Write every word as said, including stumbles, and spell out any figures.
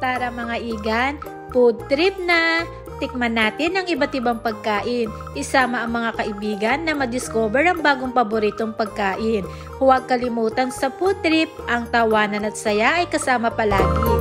Tara mga igan, food trip na! Tikman natin ang iba't ibang pagkain. Isama ang mga kaibigan na madiscover ang bagong paboritong pagkain. Huwag kalimutan sa food trip, ang tawanan at saya ay kasama palagi.